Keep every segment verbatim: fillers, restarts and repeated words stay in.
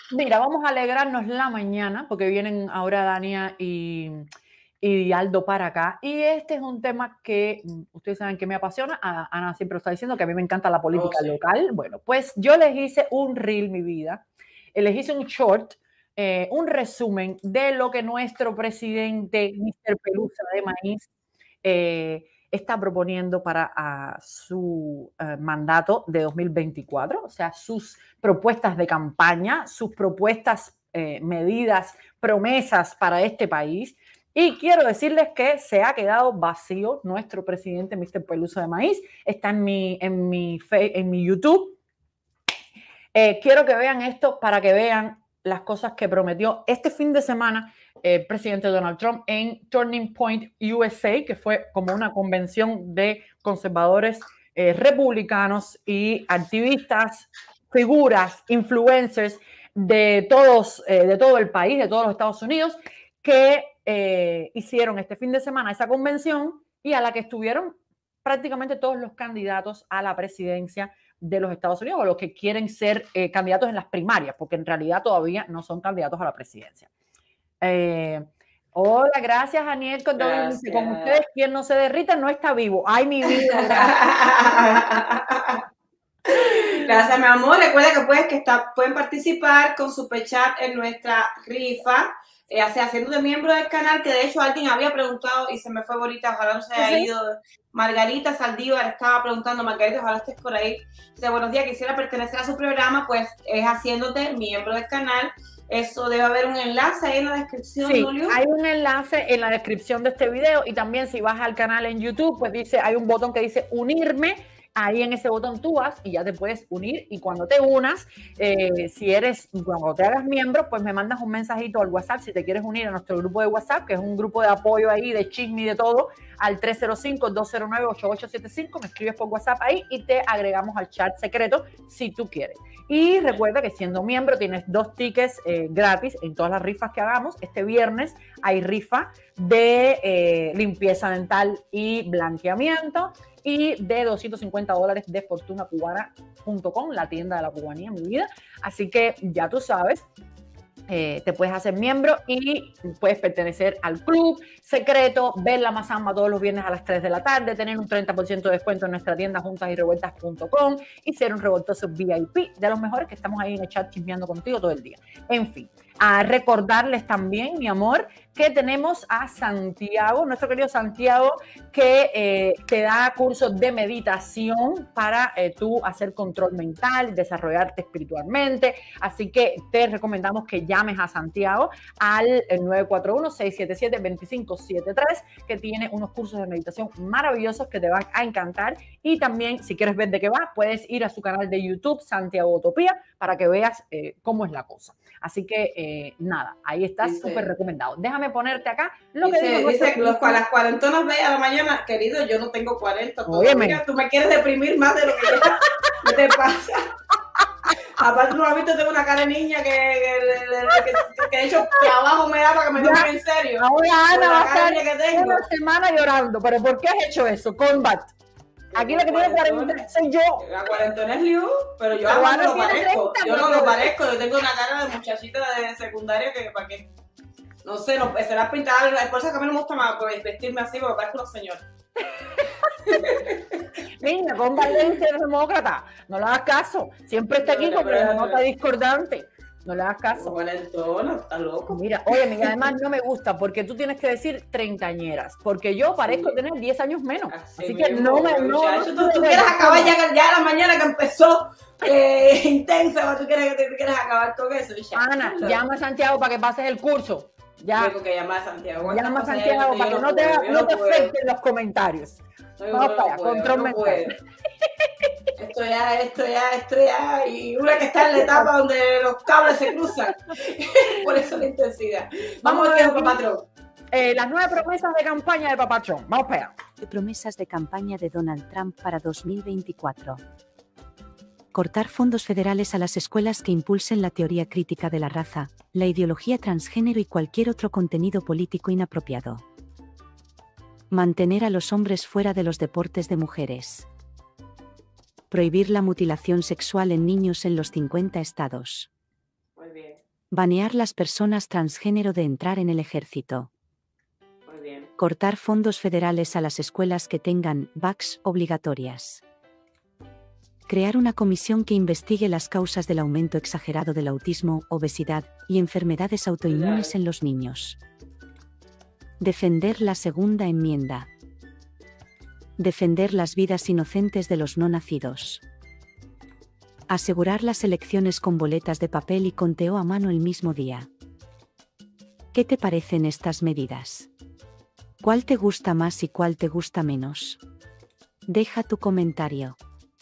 Mira, vamos a alegrarnos la mañana porque vienen ahora Dania y, y Aldo para acá. Y este es un tema que mm, ustedes saben que me apasiona. A- Ana siempre lo está diciendo que a mí me encanta la Oh, política sí. local. Bueno, pues yo les hice un reel, mi vida. Eh, Les hice un short, eh, un resumen de lo que nuestro presidente, mister Pelusa de Maíz, eh, está proponiendo para uh, su uh, mandato de dos mil veinticuatro, o sea, sus propuestas de campaña, sus propuestas, eh, medidas, promesas para este país. Y quiero decirles que se ha quedado vacío nuestro presidente, mister Peluso de Maíz. Está en mi, en mi, en mi YouTube. Eh, quiero que vean esto para que vean las cosas que prometió este fin de semana el presidente Donald Trump en Turning Point U S A, que fue como una convención de conservadores eh, republicanos y activistas, figuras, influencers de, todos, eh, de todo el país, de todos los Estados Unidos, que eh, hicieron este fin de semana esa convención y a la que estuvieron prácticamente todos los candidatos a la presidencia de los Estados Unidos o los que quieren ser eh, candidatos en las primarias, porque en realidad todavía no son candidatos a la presidencia. Eh, hola, gracias, Aniel. Con, Gracias. con ustedes, quien no se derrita no está vivo. Ay, mi vida, gracias. Gracias, mi amor. Recuerda que, puedes, que está, pueden participar con Super Chat en nuestra rifa, eh, haciendo de miembro del canal, que de hecho alguien había preguntado y se me fue bonita, ojalá no se haya ¿sí? ido. Margarita Saldívar estaba preguntando, Margarita, ojalá estés por ahí. Dice, buenos días, quisiera pertenecer a su programa, pues es haciéndote miembro del canal. Eso debe haber un enlace ahí en la descripción, Sí, Julio. hay un enlace en la descripción de este video y también si vas al canal en YouTube, pues dice, hay un botón que dice unirme. Ahí en ese botón tú vas y ya te puedes unir y cuando te unas, eh, si eres, cuando te hagas miembro, pues me mandas un mensajito al WhatsApp si te quieres unir a nuestro grupo de WhatsApp, que es un grupo de apoyo ahí, de chisme y de todo, al tres cero cinco, dos cero nueve, ocho ocho siete cinco, me escribes por WhatsApp ahí y te agregamos al chat secreto si tú quieres. Y recuerda que siendo miembro tienes dos tickets eh, gratis en todas las rifas que hagamos. Este viernes hay rifa de eh, limpieza dental y blanqueamiento y de doscientos cincuenta dólares de fortuna cubana punto com, la tienda de la cubanía, mi vida. Así que ya tú sabes, eh, te puedes hacer miembro y puedes pertenecer al club secreto, ver la Mazamba todos los viernes a las tres de la tarde, tener un treinta por ciento de descuento en nuestra tienda juntas y revueltas punto com y ser un revoltoso V I P de los mejores que estamos ahí en el chat chismeando contigo todo el día. En fin, a recordarles también, mi amor, que tenemos a Santiago, nuestro querido Santiago, que eh, te da cursos de meditación para eh, tú hacer control mental, desarrollarte espiritualmente. Así que te recomendamos que llames a Santiago al nueve cuatro uno, seis siete siete, dos cinco siete tres, que tiene unos cursos de meditación maravillosos que te van a encantar. Y también, si quieres ver de qué va, puedes ir a su canal de YouTube, Santiago Utopía, para que veas eh, cómo es la cosa. Así que, eh, nada, ahí está súper recomendado. Déjame ponerte acá lo dice, que digo. Dice, los, las cuarentonas de a la mañana, querido, yo no tengo cuarenta todavía. Óyeme. Tú me quieres deprimir más de lo que ya. ¿Qué te pasa? Aparte, no has visto, tengo una cara de niña que, que, que, que de hecho trabajo me da para que me tomen en serio. Ahora Ana va a estar que tengo. una semana llorando. ¿Pero por qué has hecho eso? Combat. Aquí la que tiene cuarenta soy yo. La cuarentona es Liu, pero yo pero no lo parezco. treinta, yo no lo parezco. Yo tengo una cara de muchachita de secundaria que para qué. No sé, no, será pintada. Es por eso que a mí no me gusta más vestirme así porque parezco una señora. Niña, con valencia demócrata, no le hagas caso. Siempre está aquí porque la nota discordante. No le hagas caso. Cuarentona, está loco. Mira, oye, amiga, además no me gusta porque tú tienes que decir treintañeras, porque yo parezco sí. tener diez años menos. Así, así que no me. No, muchacho, tú, tú quieres acabar ya, ya la mañana que empezó eh, intensa, tú quieres, tú quieres acabar con eso. Ana, llama a Santiago para que pases el curso. Ya. Tengo que llamar a Santiago. Llama a Santiago para que no te, no no te afecten los comentarios. No, Vamos no, para allá, no control no mental. Esto ya, esto ya, esto ya, y una que está en la etapa donde los cables se cruzan. Por eso la intensidad. Vamos, Vamos a ver, Papatrón. Eh, las nueve promesas de campaña de Papatrón. Vamos para allá. Promesas de campaña de Donald Trump para dos mil veinticuatro. Cortar fondos federales a las escuelas que impulsen la teoría crítica de la raza, la ideología transgénero y cualquier otro contenido político inapropiado. Mantener a los hombres fuera de los deportes de mujeres. Prohibir la mutilación sexual en niños en los cincuenta estados. Muy bien. Banear las personas transgénero de entrar en el ejército. Muy bien. Cortar fondos federales a las escuelas que tengan V A Cs obligatorias. Crear una comisión que investigue las causas del aumento exagerado del autismo, obesidad y enfermedades autoinmunes en los niños. Defender la segunda enmienda. Defender las vidas inocentes de los no nacidos. Asegurar las elecciones con boletas de papel y conteo a mano el mismo día. ¿Qué te parecen estas medidas? ¿Cuál te gusta más y cuál te gusta menos? Deja tu comentario.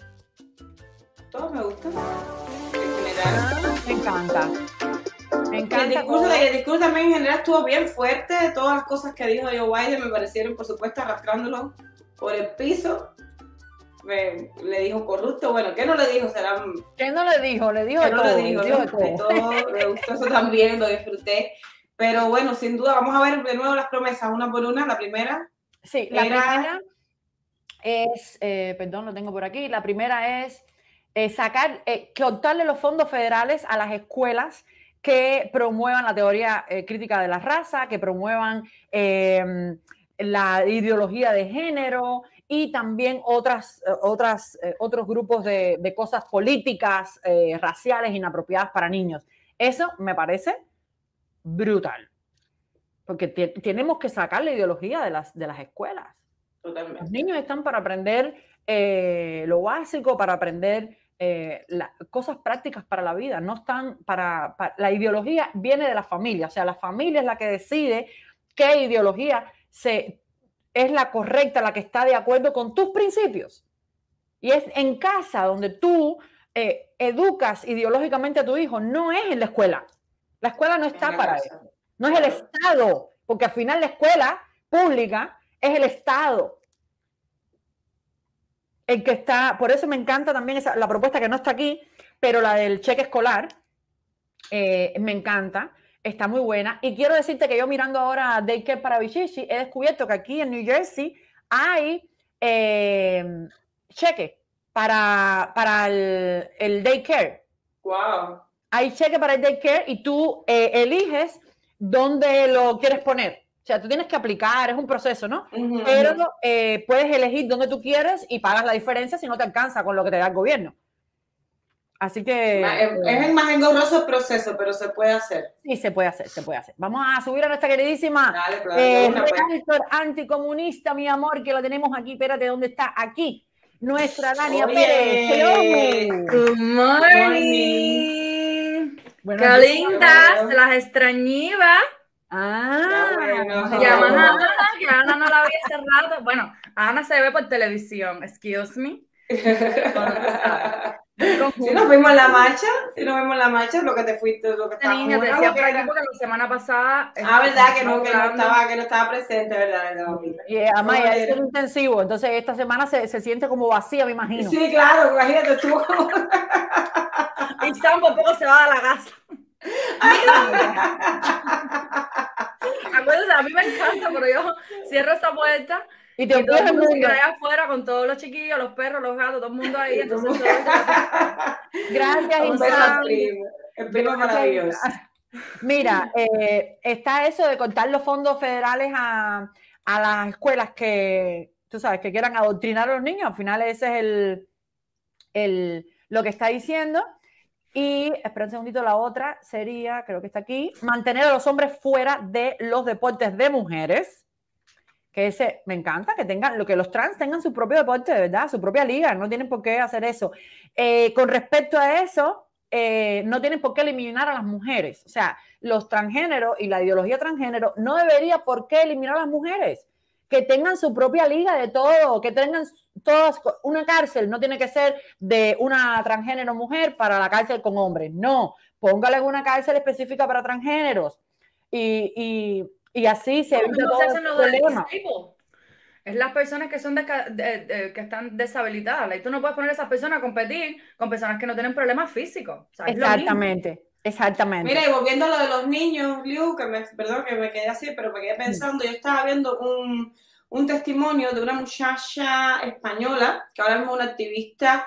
Todo me gusta. En general. Me encanta. Me encanta. El discurso, el discurso también en general estuvo bien fuerte. Todas las cosas que dijo Joe Biden me parecieron, por supuesto, arrastrándolo por el piso. Me, le dijo corrupto. Bueno, ¿qué no le dijo? Será. ¿Qué no le dijo? Le dijo ¿Qué de no todo. le dijo? Le dijo ¿No? de todo. De todo. Me gustó eso también, lo disfruté. Pero bueno, sin duda, vamos a ver de nuevo las promesas, una por una. La primera. Sí, la era... primera es, eh, perdón, lo tengo por aquí. La primera es eh, sacar, eh, cortarle los fondos federales a las escuelas que promuevan la teoría eh, crítica de la raza, que promuevan eh, la ideología de género y también otras, otras, eh, otros grupos de, de cosas políticas, eh, raciales inapropiadas para niños. Eso me parece brutal, porque tenemos que sacar la ideología de las, de las escuelas. Totalmente. Los niños están para aprender eh, lo básico, para aprender eh, la, cosas prácticas para la vida, no están para, para... La ideología viene de la familia, o sea, la familia es la que decide qué ideología se, es la correcta, la que está de acuerdo con tus principios. Y es en casa donde tú eh, educas ideológicamente a tu hijo, no es en la escuela. La escuela no está para eso. No es el Estado, porque al final la escuela pública es el Estado el que está. Por eso me encanta también esa, la propuesta que no está aquí, pero la del cheque escolar, eh, me encanta, está muy buena. Y quiero decirte que yo mirando ahora Daycare para Bichichi, he descubierto que aquí en New Jersey hay eh, cheque para, para el, el daycare. Wow. Hay cheque para el daycare y tú eh, eliges dónde lo quieres poner. O sea, tú tienes que aplicar, es un proceso, ¿no? Uh-huh. Pero eh, puedes elegir dónde tú quieres y pagas la diferencia si no te alcanza con lo que te da el gobierno. Así que... Es, es el más engorroso el proceso, pero se puede hacer. Sí, se puede hacer, se puede hacer. Vamos a subir a nuestra queridísima Dale, claro, eh, una, pues. Realtor anticomunista, mi amor, que lo tenemos aquí. Espérate, ¿dónde está? Aquí. Nuestra Dania Oye. Pérez. Hello. Good morning. Bueno, qué lindas, bueno. Las extrañiba. Ah, bueno. Llaman a Ana, que Ana no la vi hace rato. Bueno, Ana se ve por televisión, excuse me. Si nos vimos en la marcha, si nos vimos en la marcha, lo que te fuiste, lo que estaba niña te decía por aquí porque la semana pasada. Ah, verdad, que no, que no estaba, que no estaba presente, verdad, verdad. Y además ya es intensivo, entonces esta semana se, se siente como vacía, me imagino. Sí, claro, imagínate tú. Y Sam por poco se va a la casa. Acuérdense, a mí me encanta, pero yo cierro esa puerta y te y todo el mundo se queda allá afuera con todos los chiquillos, los perros, los gatos, todo el mundo ahí. Entonces, gracias, Isabel. El primo maravilloso. Mira, eh, está eso de cortar los fondos federales a, a las escuelas que, tú sabes, que quieran adoctrinar a los niños. Al final ese es el, el, lo que está diciendo. Y, espera un segundito, la otra sería, creo que está aquí, mantener a los hombres fuera de los deportes de mujeres. Que ese, me encanta, que tengan, lo que los trans tengan su propio deporte, de verdad, su propia liga, no tienen por qué hacer eso. Eh, con respecto a eso, eh, no tienen por qué eliminar a las mujeres. O sea, los transgéneros y la ideología transgénero no debería por qué eliminar a las mujeres. Que tengan su propia liga de todo, que tengan todas, una cárcel no tiene que ser de una transgénero mujer para la cárcel con hombres, no, póngale una cárcel específica para transgéneros y, y, y así se evita no, todo el problema. Es las personas que son de, de, de, que están deshabilitadas, y tú no puedes poner a esas personas a competir con personas que no tienen problemas físicos. O sea, exactamente. Exactamente. Mira, y volviendo a lo de los niños, Liu, que me, perdón que me quedé así, pero me quedé pensando, yo estaba viendo un, un testimonio de una muchacha española, que ahora mismo es una activista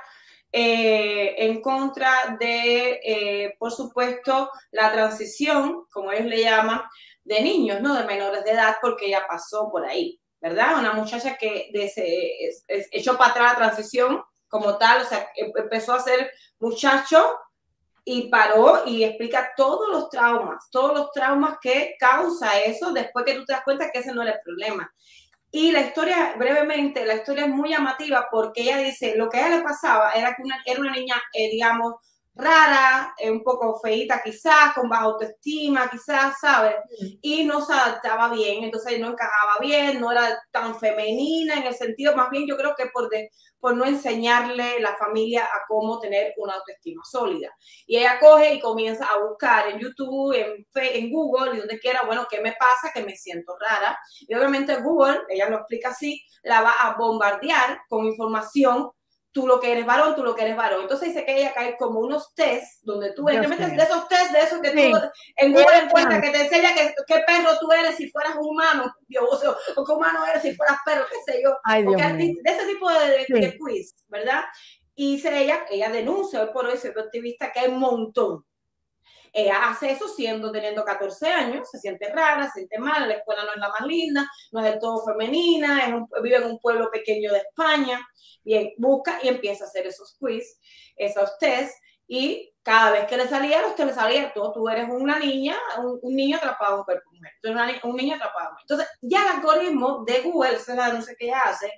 eh, en contra de, eh, por supuesto, la transición, como ellos le llaman, de niños, ¿no? De menores de edad, porque ella pasó por ahí, ¿verdad? Una muchacha que de, es, es, echó para atrás la transición como tal, o sea, empezó a ser muchacho y paró y explica todos los traumas, todos los traumas que causa eso después que tú te das cuenta que ese no era el problema. Y la historia, brevemente, la historia es muy llamativa porque ella dice, lo que a ella le pasaba era que una, era una niña, eh, digamos, rara, eh, un poco feíta quizás, con baja autoestima quizás, ¿sabes? Y no se adaptaba bien, entonces no encajaba bien, no era tan femenina en el sentido, más bien yo creo que por, de, por no enseñarle la familia a cómo tener una autoestima sólida. Y ella coge y comienza a buscar en YouTube, en, en Google, y donde quiera, bueno, ¿qué me pasa? Que me siento rara. Y obviamente Google, ella lo explica así, la va a bombardear con información. Tú lo que eres varón, tú lo que eres varón. Entonces dice que ella cae como unos test, donde tú entras de esos test, de esos que sí. tú en Google encuentras, que te enseña que, qué perro tú eres si fueras humano, Dios, o, o qué humano eres si fueras perro, qué sé yo. Ay, Dios Porque mío. de ese tipo de, de, sí. de quiz, ¿verdad? Y dice ella, ella denuncia hoy por hoy, siendo activista, que hay un montón. Ella hace eso siendo, teniendo catorce años, se siente rara, se siente mal, la escuela no es la más linda, no es del todo femenina, es un, vive en un pueblo pequeño de España, bien, busca y empieza a hacer esos quiz, esos test, y cada vez que le salía, los que le salía, tú, tú eres una niña, un, un niño atrapado en un cuerpo de mujer, tú eres una, un niño atrapado en mujer. Entonces, ya el algoritmo de Google, esa es la denuncia que ella hace,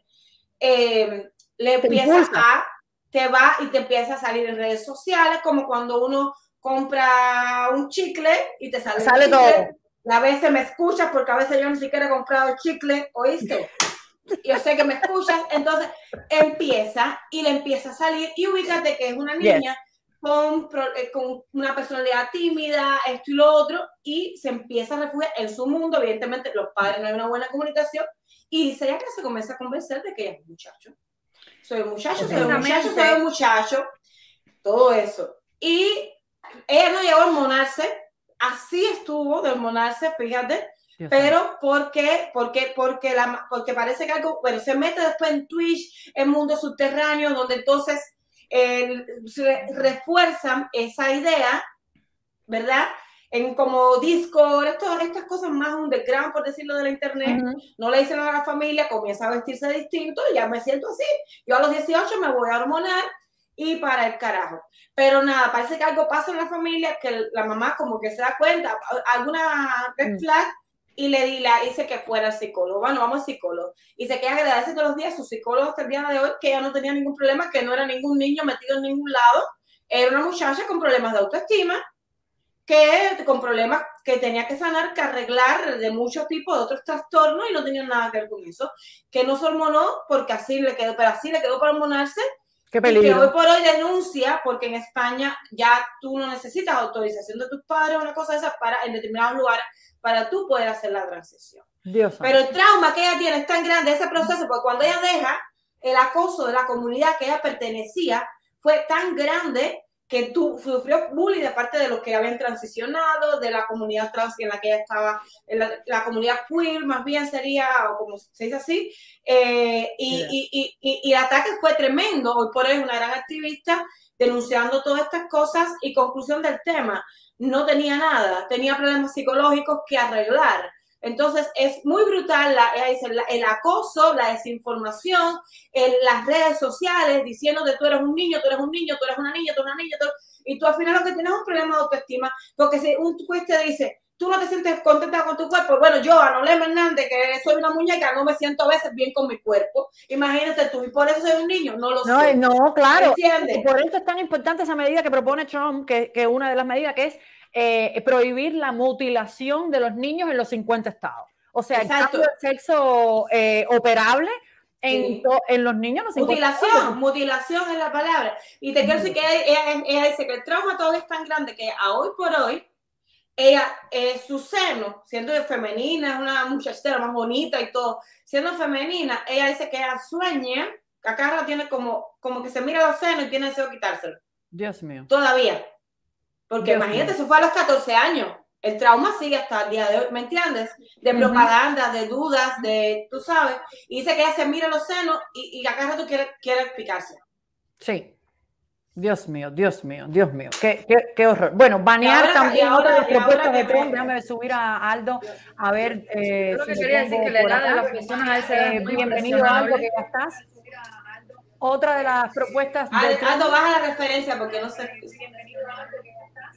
eh, le empieza a, te va y te empieza a salir en redes sociales, como cuando uno compra un chicle y te sale, sale chicle. todo. A veces me escuchas porque a veces yo ni siquiera he comprado chicle, ¿oíste? Yo sé que me escuchas, entonces empieza y le empieza a salir y ubícate que es una niña yes. con, con una personalidad tímida, esto y lo otro, y se empieza a refugiar en su mundo. Evidentemente los padres no hay una buena comunicación y dice ella que se comienza a convencer de que ella es un muchacho. Soy un muchacho, soy un muchacho, soy un muchacho, todo eso. Y ella no llegó a hormonarse, así estuvo de hormonarse, fíjate, Dios pero Dios. ¿por qué? Porque, porque, la, porque parece que algo, bueno, se mete después en Twitch, en mundo subterráneo, donde entonces eh, se refuerzan esa idea, ¿verdad? En como Discord, esto, estas cosas más underground, por decirlo, de la internet, uh-huh. no le dicen a la familia, comienza a vestirse distinto, y ya me siento así, yo a los dieciocho me voy a hormonar, y para el carajo. Pero nada, parece que algo pasa en la familia que la mamá como que se da cuenta, alguna red flag, y le dice que fuera al psicólogo. Bueno, vamos al psicólogo. Y se queda agradece todos los días a su psicólogo hasta el día de hoy, que ella no tenía ningún problema, que no era ningún niño metido en ningún lado, era una muchacha con problemas de autoestima, que con problemas que tenía que sanar, que arreglar de muchos tipos de otros trastornos, y no tenía nada que ver con eso, que no se hormonó porque así le quedó, pero así le quedó para hormonarse. Qué peligro. Y que hoy por hoy denuncia, porque en España ya tú no necesitas autorización de tus padres o una cosa de esas para, en determinados lugares, para tú poder hacer la transición. Dios Pero el trauma que ella tiene es tan grande, ese proceso, porque cuando ella deja, el acoso de la comunidad que ella pertenecía fue tan grande que tú sufrió bullying de parte de los que habían transicionado, de la comunidad trans en la que ella estaba, en la, la comunidad queer más bien sería, o como se dice así, eh, y, yeah. y, y, y, y el ataque fue tremendo. Hoy por hoy es una gran activista denunciando todas estas cosas, y conclusión del tema, no tenía nada, tenía problemas psicológicos que arreglar. Entonces es muy brutal la, ella dice, la, el acoso, la desinformación, en las redes sociales diciendo que tú eres un niño, tú eres un niño, tú eres una niña, tú eres una niña, tú, y tú al final lo que tienes es un problema de autoestima, porque si un juez te dice, tú no te sientes contenta con tu cuerpo, bueno, yo, Anolema Hernández, que soy una muñeca, no me siento a veces bien con mi cuerpo, imagínate tú, y por eso soy un niño, no lo no, soy. No, claro, ¿entiendes? Y por eso es tan importante esa medida que propone Trump, que, que una de las medidas que es Eh, prohibir la mutilación de los niños en los cincuenta estados. O sea, exacto. El cambio de sexo eh, operable en, sí. to, en los niños. Los mutilación, estados. Mutilación es la palabra. Y te quiero decir que ella, ella, ella dice que el trauma todo es tan grande que a hoy por hoy, ella, eh, su seno, siendo femenina, es una muchachera más bonita y todo, siendo femenina, ella dice que ella sueña, que acá la tiene como, como que se mira los senos y tiene deseo de quitárselo. Dios mío. Todavía. Porque Dios imagínate, mío. Eso fue a los catorce años. El trauma sigue hasta el día de hoy, ¿me entiendes? De uh-huh. propaganda, de dudas, de, tú sabes. Y dice que ella se mira los senos y, y acá rato quiere, quiere picarse. Sí. Dios mío, Dios mío, Dios mío, qué, qué, qué horror. Bueno, banear ahora, también ahora, otra de las propuestas de me... Trump. Déjame subir a Aldo a ver eh, Yo lo si que lo quería decir tengo que la por edad de acá. las personas a esa edad Eh, es muy bienvenido Aldo, que impresionable. ya estás. Otra de las propuestas de Aldo, Trump. Aldo, baja la referencia porque no sé. Bienvenido Aldo, que ya estás.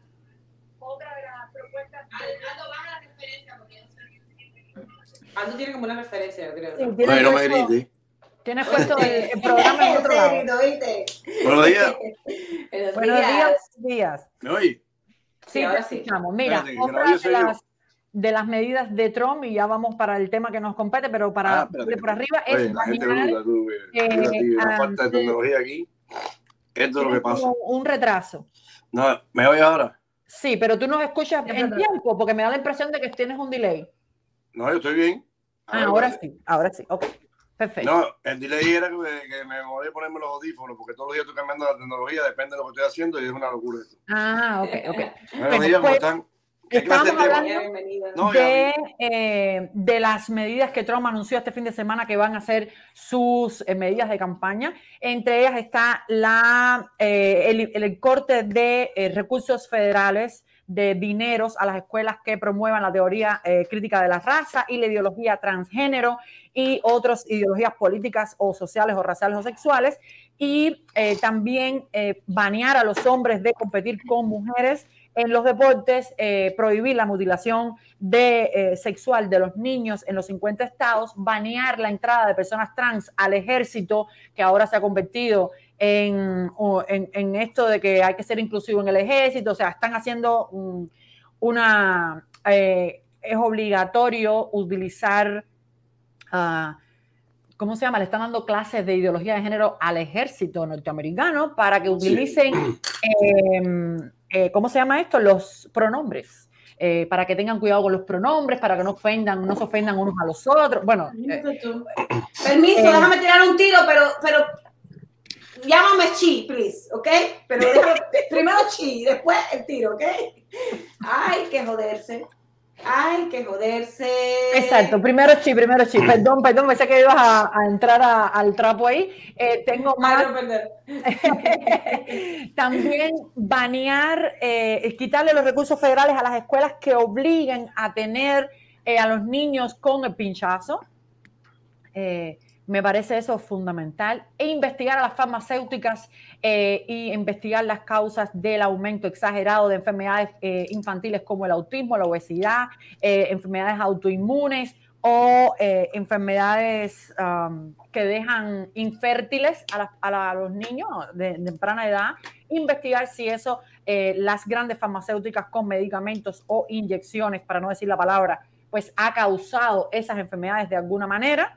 Otra de las propuestas de Aldo, baja la referencia porque no sé. Aldo tiene como una referencia, yo creo. Sí, ¿no? tienes Oye, no me puesto, grite. tienes puesto el, el programa en otro lado. ¿Viste? Buenos días. Buenos Buenos días, días. días. ¿Me oye? Sí, Sí, te ahora sí. escuchamos. Mira, Espérate, que no otra oye de soy yo. las, de las medidas de Trump, y ya vamos para el tema que nos compete, pero para Ah, espérate. ir por arriba, Oye, es la gente banear, bruta, tú, eh, fíjate, una ah, falta de tecnología aquí. Esto es lo que tienes pasa. como un retraso. No, ¿me oye ahora? Sí, pero tú nos escuchas Siempre en retraso. tiempo, porque me da la impresión de que tienes un delay. No, yo estoy bien. A Ah, ver, ahora espérate. sí, ahora sí, ok, perfecto. No, el delay era que me, que me voy a ponerme los audífonos, porque todos los días estoy cambiando la tecnología, depende de lo que estoy haciendo y es una locura esto. Ah, ok, ok. Buenos Bueno, días, ¿cómo pues, están? ¿Qué clase de estábamos tema? hablando Bienvenido. No, ya de, vi. eh, de las medidas que Trump anunció este fin de semana que van a ser sus eh, medidas de campaña. Entre ellas está la, eh, el, el corte de eh, recursos federales, de dineros a las escuelas que promuevan la teoría eh, crítica de la raza y la ideología transgénero y otras ideologías políticas o sociales o raciales o sexuales. Y eh, también eh, banear a los hombres de competir con mujeres en los deportes, eh, prohibir la mutilación de, eh, sexual de los niños en los cincuenta estados, banear la entrada de personas trans al ejército, que ahora se ha convertido en, en, en esto de que hay que ser inclusivo en el ejército. O sea, están haciendo un, una... Eh, es obligatorio utilizar... Uh, ¿cómo se llama? Le están dando clases de ideología de género al ejército norteamericano para que utilicen, eh, eh, ¿cómo se llama esto? Los pronombres, eh, para que tengan cuidado con los pronombres, para que no ofendan, no se ofendan unos a los otros. Bueno, eh, permiso, eh, déjame tirar un tiro, pero, pero llámame Chi, please, ¿ok? Pero déjame, primero Chi, después el tiro, ¿ok? Ay, que joderse. Ay, que joderse. Exacto, primero Chi, primero Chi. Perdón, perdón, pensé que ibas a, a entrar a, al trapo ahí. Eh, tengo más. Ay, no, perdón. También banear, eh, quitarle los recursos federales a las escuelas que obliguen a tener eh, a los niños con el pinchazo. Eh, me parece eso fundamental. E investigar a las farmacéuticas eh, y investigar las causas del aumento exagerado de enfermedades eh, infantiles como el autismo, la obesidad, eh, enfermedades autoinmunes o eh, enfermedades um, que dejan infértiles a, la, a, la, a los niños de, de temprana edad. Investigar si eso, eh, las grandes farmacéuticas con medicamentos o inyecciones, para no decir la palabra, pues ha causado esas enfermedades de alguna manera.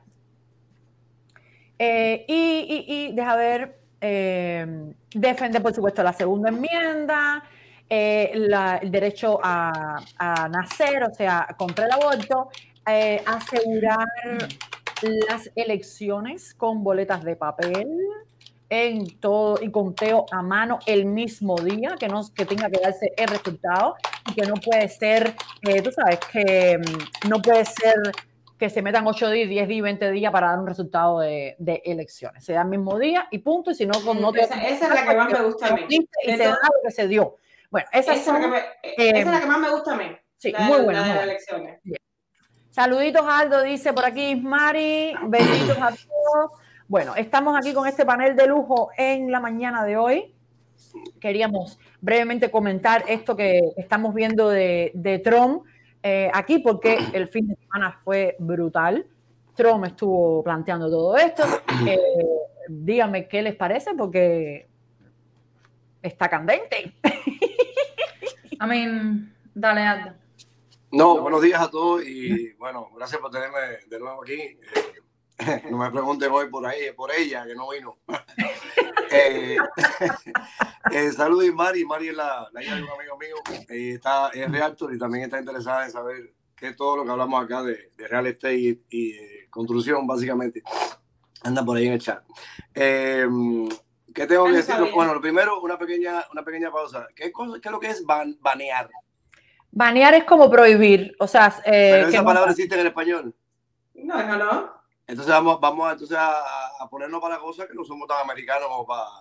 Eh, y, y, y deja ver, eh, defender, por supuesto, la segunda enmienda, eh, la, el derecho a, a nacer, o sea, contra el aborto, eh, asegurar las elecciones con boletas de papel en todo y conteo a mano el mismo día, que no que tenga que darse el resultado y que no puede ser, eh, tú sabes, que no puede ser que se metan ocho días, diez días, veinte días para dar un resultado de, de elecciones. Se da el mismo día y punto, y si no, no te... Esa, esa es la que más me gusta a mí. Y se da lo que se dio. Bueno, esas esa, son, es la que me, eh, esa es la que más me gusta a mí. Sí, la, muy buena. La de muy las buena. elecciones. Bien. Saluditos, Aldo, dice por aquí Mari. Besitos a todos. Bueno, estamos aquí con este panel de lujo en la mañana de hoy. Queríamos brevemente comentar esto que estamos viendo de, de Trump eh, aquí, porque el fin de semana fue brutal. Trump estuvo planteando todo esto. Eh, díganme qué les parece, porque está candente. I mean, dale, Aldo. No, buenos días a todos y bueno, gracias por tenerme de nuevo aquí. Eh, no me pregunten hoy por ahí, por ella, que no vino. eh, eh, Saludos, Mari. Mari es la, la hija de un amigo mío. Eh, está, es realtor y también está interesada en saber qué es todo lo que hablamos acá de, de real estate y, y eh, construcción, básicamente. Anda por ahí en el chat. Eh, ¿Qué tengo que decir? Bueno, lo primero, una pequeña, una pequeña pausa. ¿Qué, cosa, qué es lo que es ban, banear? Banear es como prohibir, o sea... Eh, Pero esa que palabra no... existe en el español. No, no, no. Entonces vamos, vamos entonces a, a ponernos para la cosa que no somos tan americanos como para,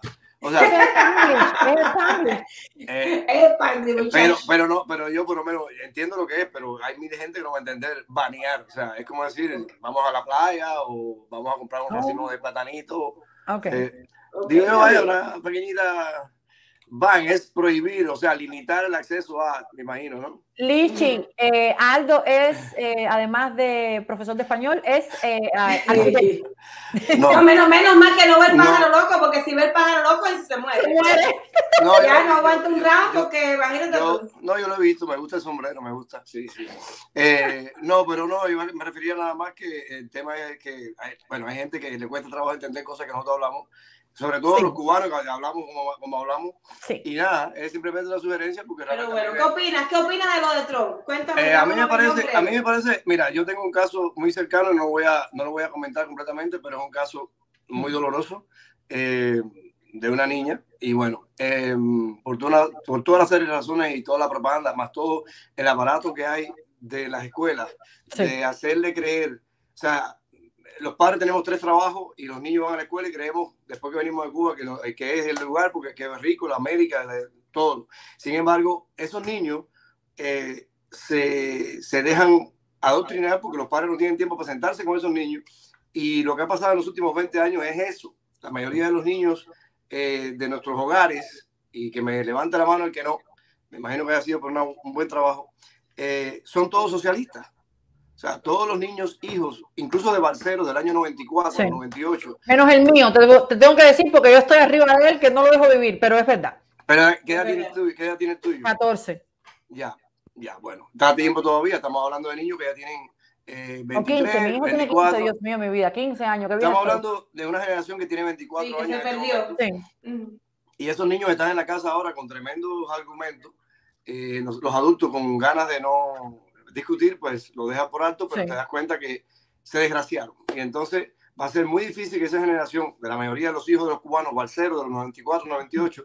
O sea, es el Spanglish, es el Spanglish. Eh, Es Spanglish, pero, pero no, pero yo por lo menos entiendo lo que es, pero hay miles de gente que no va a entender banear. O sea, es como decir, vamos a la playa o vamos a comprar un racimo de platanito. Ok. Eh, Okay, digo yo, vaya, una pequeñita ban es prohibir, o sea, limitar el acceso a, me imagino, ¿no? Lichi, eh, Aldo es, eh, además de profesor de español, es eh, arquitecto. No. No, menos, menos mal que no ve el pájaro no. loco, porque si ve el pájaro loco, él se muere. Se muere. No, ya yo, no aguanta un round, porque imagínate yo, tú. No, yo lo he visto, me gusta el sombrero, me gusta, sí, sí. Eh, no, pero no, yo me refería nada más que el tema es que, hay, bueno, hay gente que le cuesta trabajo entender cosas que nosotros hablamos, sobre todo sí. los cubanos que hablamos como, como hablamos, sí. y nada, es simplemente una sugerencia porque pero bueno, ¿qué opinas? ¿Qué opinas de lo de Trump? Cuéntame. Eh, a mí me parece, a mí me parece, mira, yo tengo un caso muy cercano, no voy a, no lo voy a comentar completamente, pero es un caso muy doloroso eh, de una niña, y bueno, eh, por, toda, por todas las series de razones y toda la propaganda, más todo el aparato que hay de las escuelas, sí. de hacerle creer, o sea, los padres tenemos tres trabajos y los niños van a la escuela y creemos, después que venimos de Cuba, que, lo, que es el lugar porque que es rico, la América, todo. Sin embargo, esos niños eh, se, se dejan adoctrinar porque los padres no tienen tiempo para sentarse con esos niños. Y lo que ha pasado en los últimos veinte años es eso. La mayoría de los niños eh, de nuestros hogares, y que me levante la mano el que no, me imagino que haya sido por una, un buen trabajo, eh, son todos socialistas. O sea, todos los niños, hijos, incluso de Balcero del año noventa y cuatro, sí. noventa y ocho. Menos el mío, te, te tengo que decir porque yo estoy arriba de él, que no lo dejo vivir, pero es verdad. ¿Pero qué edad tienes tú? ¿Qué edad tienes tú? catorce. Ya, ya, bueno. Está a tiempo todavía, estamos hablando de niños que ya tienen eh, veintitrés, o quince, mi hijo veinticuatro. Tiene quince, Dios mío, mi vida, quince años. ¿Qué estamos hablando de una generación que tiene veinticuatro sí, años. Que se perdió. Sí. Y esos niños están en la casa ahora con tremendos argumentos. Eh, los, los adultos con ganas de no discutir, pues lo dejan por alto, pero sí. te das cuenta que se desgraciaron. Y entonces va a ser muy difícil que esa generación, de la mayoría de los hijos de los cubanos, Balcero, de los noventa y cuatro, noventa y ocho,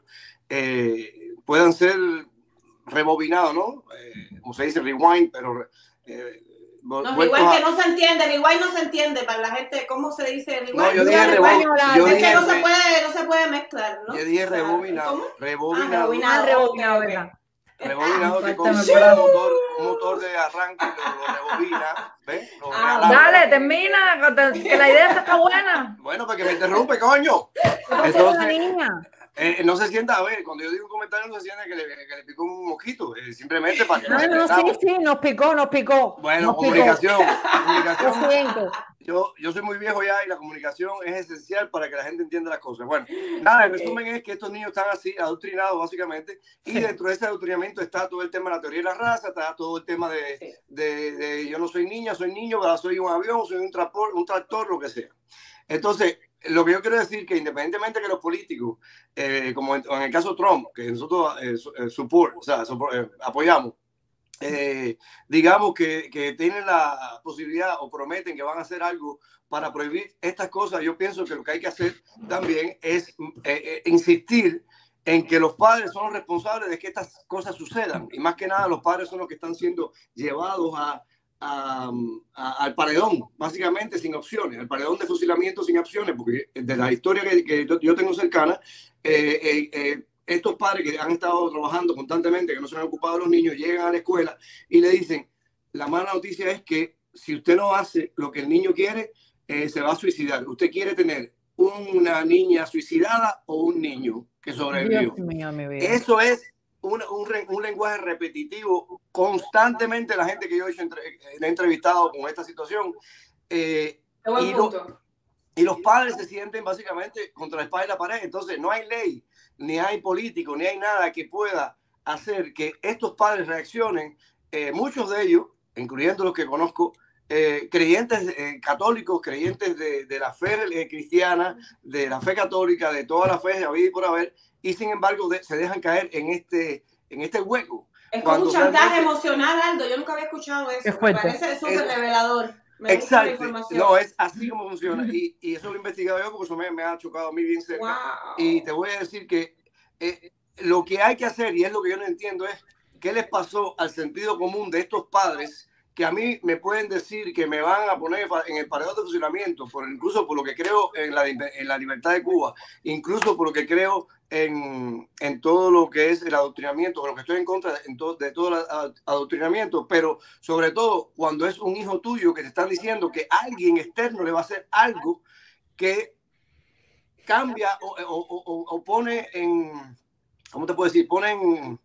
eh, puedan ser rebobinados, ¿no? Eh, como se dice, rewind, pero... Eh, no, rewind a... que no se entiende, rewind no se entiende para la gente, ¿cómo se dice rewind? No, yo dije rewind. Yo es dije, que no se, puede, no se puede mezclar, ¿no? Yo dije rebobinado. ¿Cómo? Rebobinado. Ah, rebobinado, rebobinado, okay, okay. Rebobinado que con un motor, un motor de arranque lo, lo rebobina, ¿ves? Lo ah, dale, termina, que la idea está buena. Bueno, porque me interrumpe, coño. Entonces, eh, no se sienta, a ver, cuando yo digo un comentario no se sienta que le, que le picó un mosquito, eh, simplemente para que no, no se no, sí, sí, nos picó, nos picó. Bueno, nos comunicación, picó. comunicación. Lo siento. Yo, yo soy muy viejo ya y la comunicación es esencial para que la gente entienda las cosas. Bueno, nada, el resumen es que estos niños están así, adoctrinados básicamente, y sí. dentro de ese adoctrinamiento está todo el tema de la teoría de la raza, está todo el tema de, sí. de, de, de yo no soy niña, soy niño, pero soy un avión, soy un tractor, un tractor, lo que sea. Entonces, lo que yo quiero decir que independientemente que los políticos, eh, como en, en el caso Trump, que nosotros eh, support, o sea, support, eh, apoyamos, Eh, digamos que, que tienen la posibilidad o prometen que van a hacer algo para prohibir estas cosas, yo pienso que lo que hay que hacer también es eh, eh, insistir en que los padres son los responsables de que estas cosas sucedan, y más que nada los padres son los que están siendo llevados a, a, a, al paredón, básicamente sin opciones, al paredón de fusilamiento sin opciones, porque de la historia que, que yo tengo cercana, eh, eh, eh, estos padres que han estado trabajando constantemente, que no se han ocupado de los niños, llegan a la escuela y le dicen, la mala noticia es que si usted no hace lo que el niño quiere, eh, se va a suicidar. Usted quiere tener una niña suicidada o un niño que sobrevivió. Dios mío, mi vida. Eso es un, un, un lenguaje repetitivo constantemente la gente que yo he, hecho entre, he entrevistado con esta situación. Eh, y, lo, y los padres se sienten básicamente contra la espada y la pared. Entonces no hay ley, ni hay político, ni hay nada que pueda hacer que estos padres reaccionen, eh, muchos de ellos, incluyendo los que conozco, eh, creyentes eh, católicos, creyentes de, de la fe eh, cristiana, de la fe católica, de toda la fe habida y por haber, y sin embargo de, se dejan caer en este, en este hueco. Es como un chantaje realmente... emocional, Aldo, yo nunca había escuchado eso, me parece súper revelador. Me Exacto, no, es así como funciona, y, y eso lo he investigado yo porque eso me, me ha chocado a mí bien cerca. Wow. Y te voy a decir que eh, lo que hay que hacer, y es lo que yo no entiendo, es qué les pasó al sentido común de estos padres que a mí me pueden decir que me van a poner en el paredón de fusilamiento, por, incluso por lo que creo en la, en la libertad de Cuba, incluso por lo que creo en, en todo lo que es el adoctrinamiento, con lo que estoy en contra de, en to, de todo el adoctrinamiento, pero sobre todo cuando es un hijo tuyo que te están diciendo que alguien externo le va a hacer algo que cambia o, o, o, o pone en, ¿cómo te puedo decir? Pone en,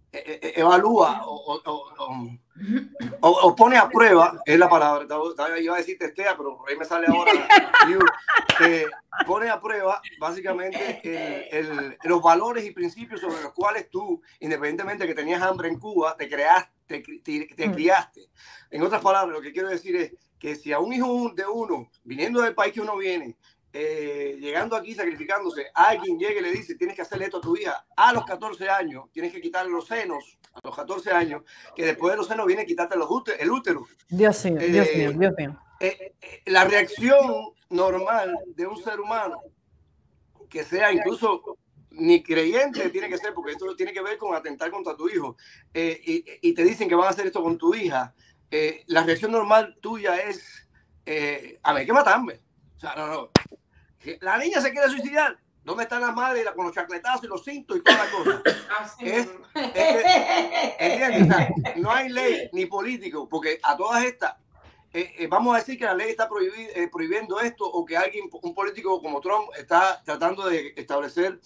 evalúa o, o, o, o, o pone a prueba, es la palabra, iba a decir testea, pero por ahí me sale ahora, you, eh, pone a prueba básicamente el, el, los valores y principios sobre los cuales tú, independientemente de que tenías hambre en Cuba, te creaste, te, te, te criaste. En otras palabras, lo que quiero decir es que si a un hijo de uno, viniendo del país que uno viene, Eh, llegando aquí, sacrificándose, alguien llega y le dice, tienes que hacerle esto a tu hija a los catorce años, tienes que quitarle los senos a los catorce años, que después de los senos viene a quitarte los úter, el útero. Dios mío, eh, Dios mío, Dios mío. Eh, eh, la reacción normal de un ser humano, que sea incluso ni creyente tiene que ser, porque esto tiene que ver con atentar contra tu hijo, eh, y, y te dicen que van a hacer esto con tu hija, eh, la reacción normal tuya es, eh, a ver, hay que matarme. O sea, no, no. La niña se quiere suicidar. ¿Dónde están las madres con los chacletazos y los cintos y toda la cosa? Es, es que, ¿entiendes? O sea, no hay ley ni político, porque a todas estas, eh, eh, vamos a decir que la ley está prohibid, eh, prohibiendo esto, o que alguien, un político como Trump, está tratando de establecer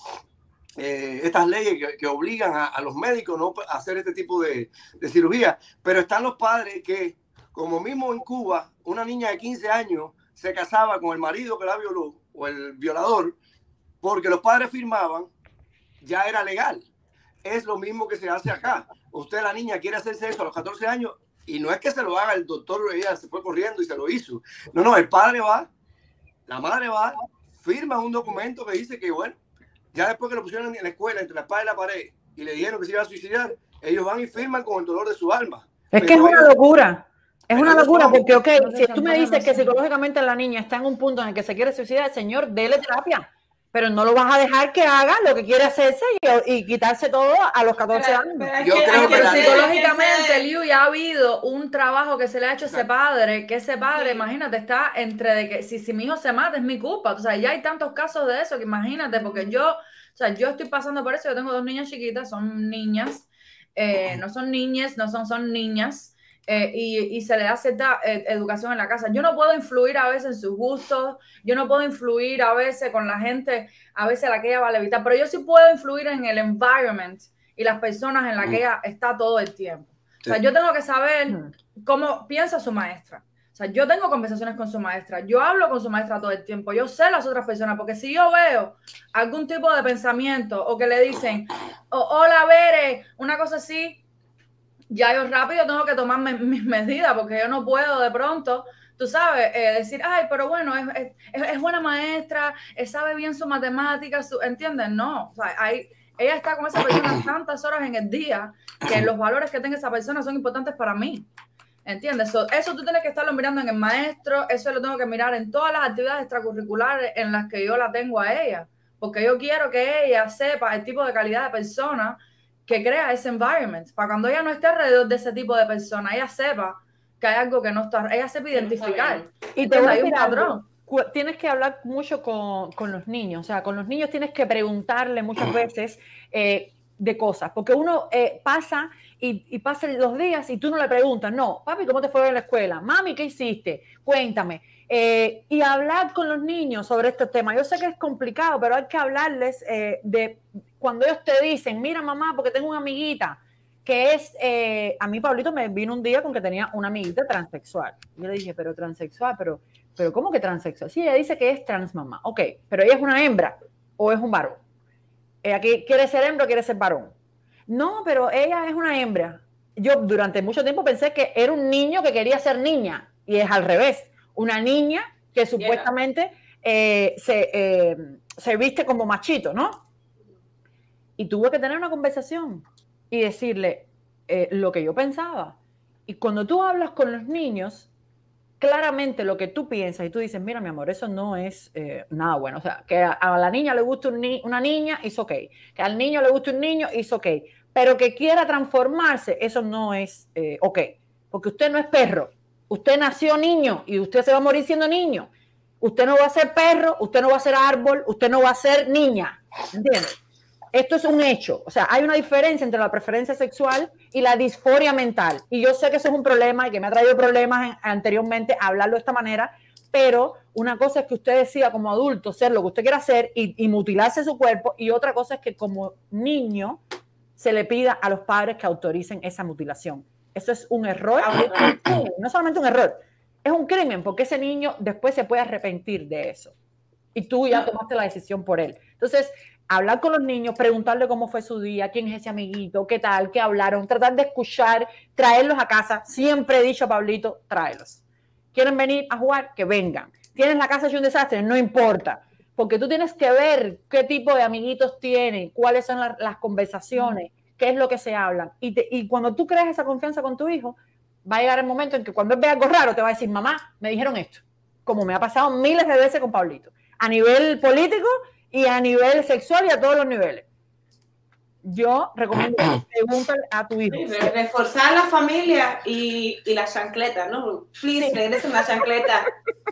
eh, estas leyes que, que obligan a, a los médicos no a hacer este tipo de, de cirugía. Pero están los padres que, como mismo en Cuba, una niña de quince años se casaba con el marido que la violó o el violador, porque los padres firmaban, ya era legal. Es lo mismo que se hace acá. Usted, la niña, quiere hacerse eso a los catorce años y no es que se lo haga el doctor, ella se fue corriendo y se lo hizo. No, no, el padre va, la madre va, firma un documento que dice que, bueno, ya después que lo pusieron en la escuela, entre la espada y la pared, y le dijeron que se iba a suicidar, ellos van y firman con el dolor de su alma. Es que es una locura. Es una locura porque, ok, si tú me dices que psicológicamente la niña está en un punto en el que se quiere suicidar, señor, dele terapia, pero no lo vas a dejar que haga lo que quiere hacerse y, y quitarse todo a los catorce años. Yo creo que psicológicamente, Liu, ya ha habido un trabajo que se le ha hecho a ese padre, que ese padre, imagínate, está entre de que si, si mi hijo se mata es mi culpa. O sea, ya hay tantos casos de eso que imagínate, porque yo, o sea, yo estoy pasando por eso, yo tengo dos niñas chiquitas, son niñas, eh, no son niñas, no son, son niñas. Eh, y, y se le da cierta eh, educación en la casa. Yo no puedo influir a veces en sus gustos, yo no puedo influir a veces con la gente, a veces a la que ella va a evitar, pero yo sí puedo influir en el environment y las personas en las que ella está todo el tiempo. O sea, yo tengo que saber cómo piensa su maestra. O sea, yo tengo conversaciones con su maestra, yo hablo con su maestra todo el tiempo, yo sé las otras personas, porque si yo veo algún tipo de pensamiento o que le dicen, oh, hola, Bere, una cosa así, ya yo rápido tengo que tomar mis medidas, porque yo no puedo de pronto, tú sabes, eh, decir, ay, pero bueno, es, es, es buena maestra, sabe bien su matemática, su, ¿entiendes? No, o sea, hay, ella está con esa persona tantas horas en el día que los valores que tenga esa persona son importantes para mí, ¿entiendes? So, eso tú tienes que estarlo mirando en el maestro, eso lo tengo que mirar en todas las actividades extracurriculares en las que yo la tengo a ella, porque yo quiero que ella sepa el tipo de calidad de persona que crea ese environment, para cuando ella no esté alrededor de ese tipo de personas, ella sepa que hay algo que no está, ella sepa identificar. Y te voy a decir un patrón. Tienes que hablar mucho con, con los niños, o sea, con los niños tienes que preguntarle muchas veces eh, de cosas, porque uno eh, pasa y, y pasa los días y tú no le preguntas, no, papi, ¿cómo te fue en la escuela? Mami, ¿qué hiciste? Cuéntame. Eh, y hablar con los niños sobre este tema. Yo sé que es complicado, pero hay que hablarles eh, de cuando ellos te dicen, mira mamá, porque tengo una amiguita que es, eh, a mí Pablito me vino un día con que tenía una amiguita transexual. Yo le dije, pero transexual, pero, pero ¿cómo que transexual? Sí, ella dice que es trans mamá. Ok, pero ella es una hembra o es un varón. Ella quiere ser hembra o quiere ser varón. No, pero ella es una hembra. Yo durante mucho tiempo pensé que era un niño que quería ser niña y es al revés. Una niña que supuestamente eh, se, eh, se viste como machito, ¿no? Y tuve que tener una conversación y decirle eh, lo que yo pensaba. Y cuando tú hablas con los niños, claramente lo que tú piensas y tú dices, mira, mi amor, eso no es eh, nada bueno. O sea, que a, a la niña le gusta un ni una niña, es ok. Que al niño le gusta un niño, es ok. Pero que quiera transformarse, eso no es eh, ok. porque usted no es perro. Usted nació niño y usted se va a morir siendo niño. Usted no va a ser perro, usted no va a ser árbol, usted no va a ser niña. ¿Entiendes? Esto es un hecho. O sea, hay una diferencia entre la preferencia sexual y la disforia mental. Y yo sé que eso es un problema y que me ha traído problemas anteriormente hablarlo de esta manera, pero una cosa es que usted decida como adulto ser lo que usted quiera hacer y, y mutilarse su cuerpo, y otra cosa es que como niño se le pida a los padres que autoricen esa mutilación. Eso es un error, no solamente un error, es un crimen, porque ese niño después se puede arrepentir de eso. Y tú ya tomaste la decisión por él. Entonces, hablar con los niños, preguntarle cómo fue su día, quién es ese amiguito, qué tal, qué hablaron, tratar de escuchar, traerlos a casa. Siempre he dicho a Pablito, tráelos. ¿Quieren venir a jugar? Que vengan. ¿Tienes la casa hecho un desastre? No importa. Porque tú tienes que ver qué tipo de amiguitos tienen, cuáles son la, las conversaciones, qué es lo que se hablan. Y, te, y cuando tú creas esa confianza con tu hijo, va a llegar el momento en que cuando él vea algo raro, te va a decir, mamá, me dijeron esto. Como me ha pasado miles de veces con Pablito. A nivel político y a nivel sexual y a todos los niveles. Yo recomiendo que pregunten a tu hijo. Sí, reforzar la familia y, y las chancletas, ¿no? Please, sí. Regresen las chancletas.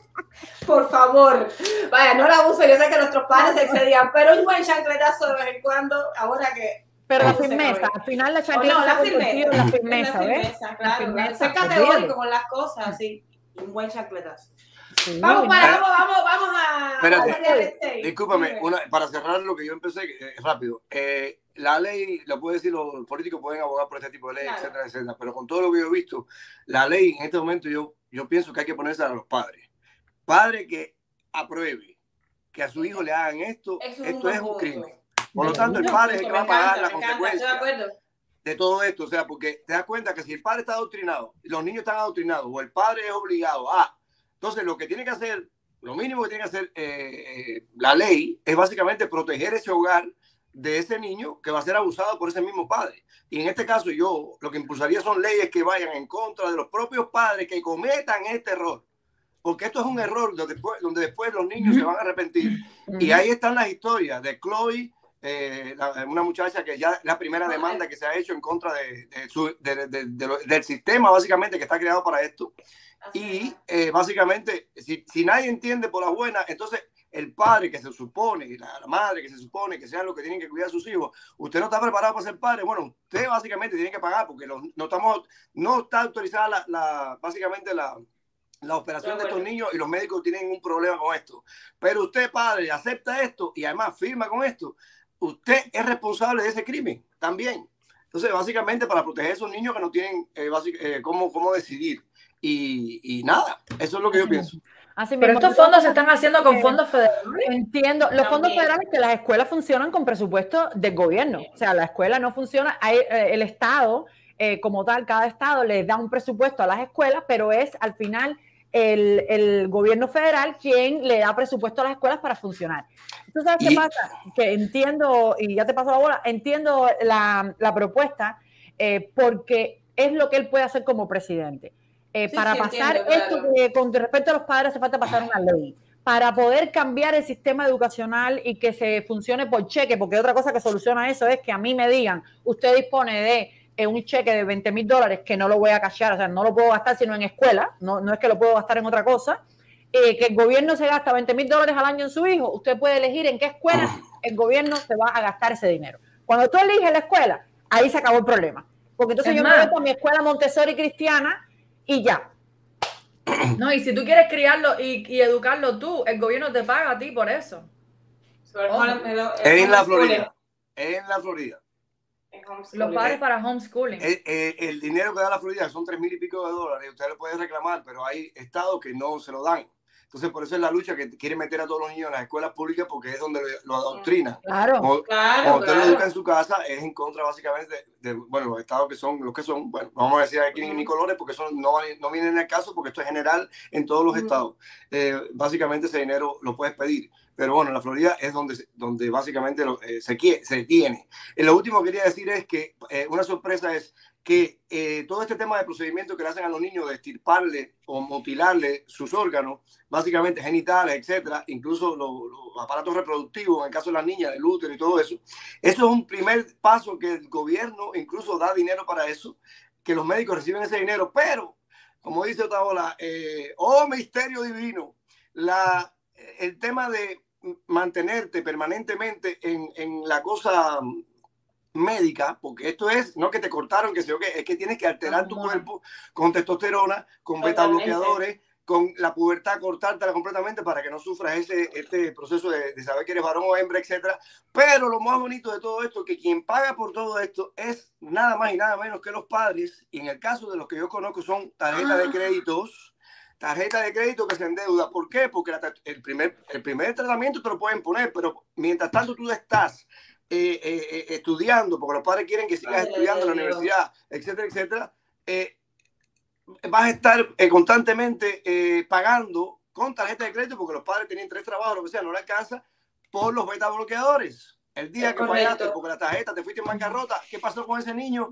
Por favor. Vaya, no la uso. Yo sé que nuestros padres se excedían, pero un buen chancletazo de vez en cuando, ahora que... Pero la firmeza, al final la chancleta oh, no, la se ha convertido en la firmeza, ¿ves? Claro, firmeza, ser categórico con las cosas, sí. Un buen chancletazo. Sí, vamos, para, vamos, vamos, vamos a... Espérate, a discúlpame, una, para cerrar lo que yo empecé, eh, rápido. Eh, la ley, lo puede decir, los políticos pueden abogar por este tipo de ley, claro, etcétera, etcétera, pero con todo lo que yo he visto, la ley en este momento yo, yo pienso que hay que ponerse a los padres. Padre que apruebe que a su hijo le hagan esto, es esto es un crimen. Por lo tanto, el padre es el que va a pagar la consecuencia de todo esto. O sea, porque te das cuenta que si el padre está adoctrinado, los niños están adoctrinados, o el padre es obligado a... Entonces, lo que tiene que hacer, lo mínimo que tiene que hacer eh, la ley es básicamente proteger ese hogar de ese niño que va a ser abusado por ese mismo padre. Y en este caso, yo lo que impulsaría son leyes que vayan en contra de los propios padres que cometan este error. Porque esto es un error donde después, donde después los niños se van a arrepentir. Y ahí están las historias de Chloe, eh, la, una muchacha que ya es la primera demanda que se ha hecho en contra de, de su, de, de, de, de, del sistema básicamente que está creado para esto. Y eh, básicamente, si, si nadie entiende por la buena, entonces el padre que se supone, y la, la madre que se supone que sean los que tienen que cuidar a sus hijos, usted no está preparado para ser padre, bueno, usted básicamente tiene que pagar porque los, no, estamos, no está autorizada la, la, básicamente la, la operación de estos niños y los médicos tienen un problema con esto. Pero usted, padre, acepta esto y además firma con esto, usted es responsable de ese crimen también. Entonces, básicamente para proteger a esos niños que no tienen eh, eh, cómo, cómo decidir. Y, y nada, eso es lo que yo pienso. Así Pero mismo, estos fondos se están haciendo con fondos federales. Entiendo, los También. fondos federales, que las escuelas funcionan con presupuesto del gobierno. O sea, la escuela no funciona, hay, eh, el Estado, eh, como tal, cada Estado le da un presupuesto a las escuelas, pero es al final el, el gobierno federal quien le da presupuesto a las escuelas para funcionar. ¿Tú sabes qué Y... pasa? Que entiendo, y ya te paso la bola, entiendo la, la propuesta eh, porque es lo que él puede hacer como presidente. Eh, sí, para sí, pasar entiendo, esto, claro. que con respecto a los padres hace falta pasar una ley. Para poder cambiar el sistema educacional y que se funcione por cheque, porque otra cosa que soluciona eso es que a mí me digan, usted dispone de eh, un cheque de veinte mil dólares que no lo voy a cachar, o sea, no lo puedo gastar sino en escuela, no, no es que lo puedo gastar en otra cosa, eh, que el gobierno se gasta veinte mil dólares al año en su hijo, usted puede elegir en qué escuela el gobierno se va a gastar ese dinero. Cuando tú eliges la escuela, ahí se acabó el problema. Porque entonces Es yo más, me voy con mi escuela Montessori cristiana y ya. No, y si tú quieres criarlo y, y educarlo tú, el gobierno te paga a ti por eso. Oh. En la Florida. En la Florida. Los padres para homeschooling. El, el, el dinero que da la Florida son tres mil y pico de dólares. Usted lo puede reclamar, pero hay estados que no se lo dan. Entonces, por eso es la lucha que quiere meter a todos los niños en las escuelas públicas porque es donde lo, lo adoctrinan. Claro, como, claro. Cuando usted claro. lo educa en su casa, es en contra básicamente de, de bueno, los estados que son los que son. Bueno, vamos a decir aquí uh-huh. ni colores porque son, no, no vienen al caso porque esto es general en todos los uh-huh. estados. Eh, básicamente ese dinero lo puedes pedir. Pero bueno, en la Florida es donde, donde básicamente lo, eh, se, se tiene. Eh, lo último que quería decir es que eh, una sorpresa es que eh, todo este tema de procedimiento que le hacen a los niños de estirparle o mutilarle sus órganos, básicamente genitales, etcétera, incluso los, los aparatos reproductivos, en el caso de las niñas, el útero y todo eso, eso es un primer paso que el gobierno incluso da dinero para eso, que los médicos reciben ese dinero, pero como dice Otaola, eh, oh misterio divino, la, el tema de mantenerte permanentemente en, en la cosa médica, porque esto es, no que te cortaron, que sé yo qué, es que tienes que alterar tu cuerpo con testosterona, con beta bloqueadores, con la pubertad, cortártela completamente para que no sufras ese, este proceso de, de saber que eres varón o hembra, etcétera. Pero lo más bonito de todo esto es que quien paga por todo esto es nada más y nada menos que los padres, y en el caso de los que yo conozco son tarjetas de créditos, tarjeta de crédito que se endeuda. ¿Por qué? Porque la, el, primer, el primer tratamiento te lo pueden poner, pero mientras tanto tú estás eh, eh, estudiando, porque los padres quieren que sigas Ay, estudiando en la universidad, etcétera, etcétera, eh, vas a estar eh, constantemente eh, pagando con tarjeta de crédito, porque los padres tenían tres trabajos, lo que sea, no le alcanza, por los beta bloqueadores. El día es que correcto. fallaste porque la tarjeta te fuiste en bancarrota, ¿qué pasó con ese niño?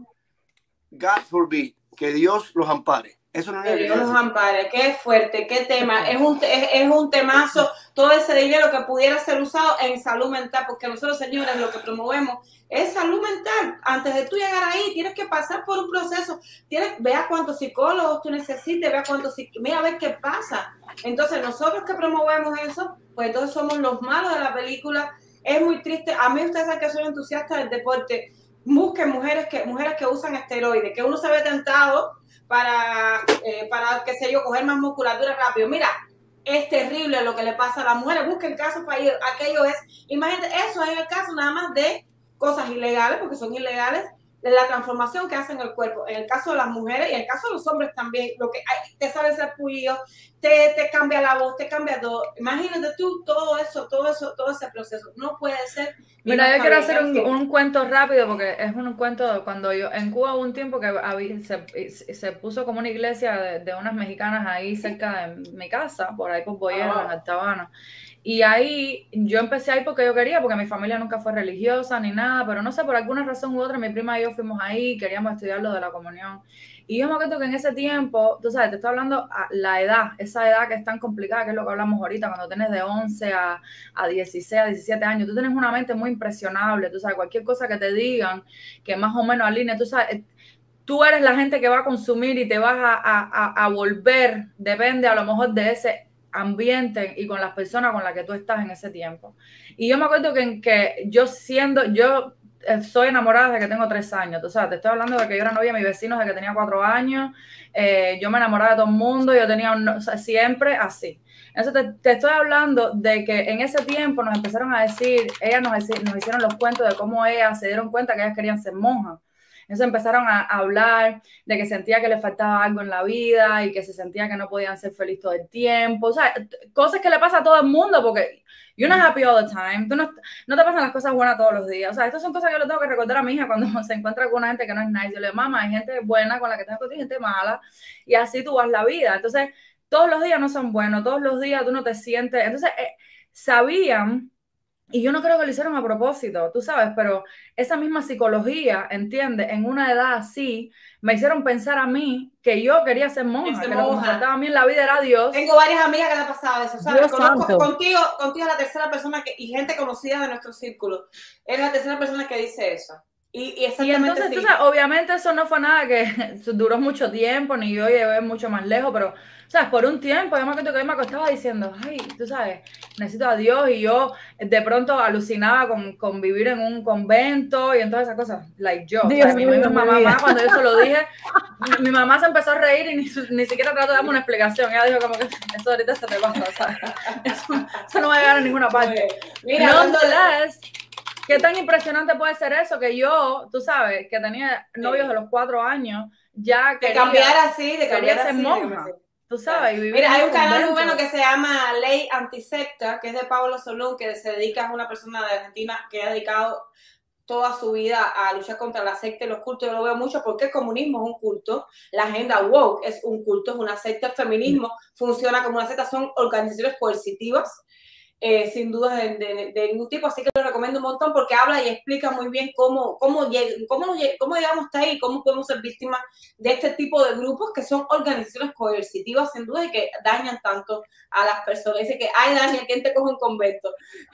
God forbid, que Dios los ampare. Eso no es que Dios los ampare. Qué fuerte, qué tema. Es un, es, es un temazo todo ese dinero que pudiera ser usado en salud mental, porque nosotros, señores, lo que promovemos es salud mental. Antes de tú llegar ahí, tienes que pasar por un proceso. Tienes, vea cuántos psicólogos tú necesites, vea cuántos, mira a ver qué pasa. Entonces, nosotros que promovemos eso, pues entonces somos los malos de la película. Es muy triste. A mí ustedes saben que soy entusiasta del deporte. Busquen mujeres que, mujeres que usan esteroides, que uno se ve tentado para, eh, para, qué sé yo, coger más musculatura rápido. Mira, es terrible lo que le pasa a las mujeres. Busquen casos para ir. Aquello es, imagínate, eso es el caso nada más de cosas ilegales, porque son ilegales, de la transformación que hacen el cuerpo. En el caso de las mujeres y en el caso de los hombres también, lo que hay, te sale ese pullido, te, te cambia la voz, te cambia todo. Imagínate tú todo eso, todo eso, todo ese proceso. No puede ser. Mira, yo quiero hacer un, un cuento rápido, porque es un cuento, cuando yo, en Cuba hubo un tiempo que había, se, se puso como una iglesia de, de unas mexicanas ahí cerca de mi casa, por ahí por Boyero, oh. en Altabana. Y ahí yo empecé ahí porque yo quería, porque mi familia nunca fue religiosa ni nada, pero no sé, por alguna razón u otra, mi prima y yo fuimos ahí, queríamos estudiar lo de la comunión. Y yo me acuerdo que en ese tiempo, tú sabes, te estoy hablando a la edad, esa edad que es tan complicada, que es lo que hablamos ahorita, cuando tienes de once a, a dieciséis, a diecisiete años, tú tienes una mente muy impresionable, tú sabes, cualquier cosa que te digan, que más o menos alinee, tú sabes, tú eres la gente que va a consumir y te vas a, a, a volver, depende a lo mejor de ese ambiente y con las personas con las que tú estás en ese tiempo. Y yo me acuerdo que, que yo siendo, yo soy enamorada desde que tengo tres años, tú sabes, te estoy hablando de que yo era novia de mis vecinos desde que tenía cuatro años, eh, yo me enamoraba de todo el mundo, yo tenía un, o sea, siempre así. Entonces te, te estoy hablando de que en ese tiempo nos empezaron a decir, ellas nos, nos hicieron los cuentos de cómo ellas se dieron cuenta que ellas querían ser monjas. Entonces empezaron a hablar de que sentía que le faltaba algo en la vida y que se sentía que no podían ser felices todo el tiempo. O sea, cosas que le pasa a todo el mundo porque you're not happy all the time. Tú no, no te pasan las cosas buenas todos los días. O sea, estas son cosas que yo le tengo que recordar a mi hija cuando se encuentra con una gente que no es nice. Yo le digo, mamá, hay gente buena con la que tengo contigo y gente mala. Y así tú vas la vida. Entonces, todos los días no son buenos. Todos los días tú no te sientes... Entonces, eh, sabían... Y yo no creo que lo hicieron a propósito, tú sabes, pero esa misma psicología, ¿entiendes? En una edad así, me hicieron pensar a mí que yo quería ser monja, que lo que me faltaba a mí en la vida era Dios. Tengo varias amigas que le ha pasado eso, ¿sabes? Conozco, contigo, contigo es la tercera persona que, y gente conocida de nuestro círculo, es la tercera persona que dice eso. Y, y, exactamente y entonces, sí. tú sabes, obviamente eso no fue nada que duró mucho tiempo, ni yo llevé mucho más lejos, pero, ¿sabes? Por un tiempo, yo me acuerdo que yo me acostaba diciendo, ay, tú sabes, necesito a Dios, y yo de pronto alucinaba con, con vivir en un convento y en todas esas cosas, like yo. Dios, o sea, mi, mi mamá, mamá, cuando yo se lo dije, mi, mi mamá se empezó a reír y ni, ni siquiera trató de darme una explicación. Ella dijo como que eso ahorita se te pasa, ¿sabes? Eso, eso no va a llegar a ninguna parte. Mira, nonetheless, ¿qué tan impresionante puede ser eso? Que yo, tú sabes, que tenía novios de los cuatro años, ya que cambiar así, de cambiar ser así, monja, tú sabes. Y mira, hay un canal muy bueno que se llama Ley Antisecta, que es de Pablo Solón, que se dedica a una persona de Argentina que ha dedicado toda su vida a luchar contra la secta y los cultos. Yo lo veo mucho porque el comunismo es un culto, la agenda woke es un culto, es una secta, el feminismo funciona como una secta, son organizaciones coercitivas. Eh, sin duda de, de, de ningún tipo, así que lo recomiendo un montón porque habla y explica muy bien cómo, cómo, cómo, cómo llegamos hasta ahí, cómo podemos ser víctimas de este tipo de grupos que son organizaciones coercitivas sin duda y que dañan tanto a las personas. Dice que hay daño, ¿quién te coge un convento?